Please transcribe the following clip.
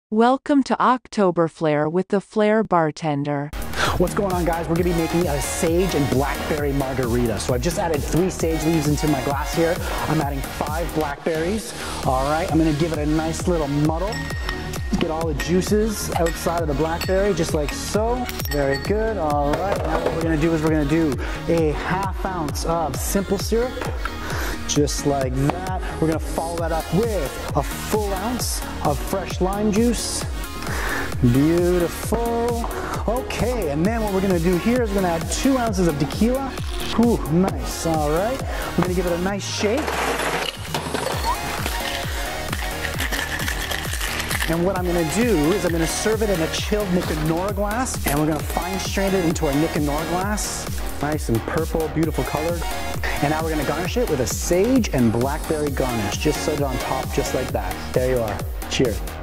Welcome to Octoberflair with the Flair Bartender. What's going on, guys? We're gonna be making a sage and blackberry margarita. So I've just added 3 sage leaves into my glass here. I'm adding 5 blackberries. All right, I'm gonna give it a nice little muddle. Get all the juices outside of the blackberry, just like so. Very good. All right, now what we're gonna do is we're gonna do a 1/2 ounce of simple syrup, just like that. We're gonna follow that up with a full ounce of fresh lime juice. Beautiful. Okay, and then what we're gonna do here is we're gonna add 2 ounces of tequila. Ooh, nice. All right, we're gonna give it a nice shake. And what I'm gonna do is I'm gonna serve it in a chilled Nick and Nora glass, and we're gonna fine strain it into our Nick and Nora glass. Nice and purple, beautiful colored. And now we're gonna garnish it with a sage and blackberry garnish. Just set it on top, just like that. There you are. Cheers.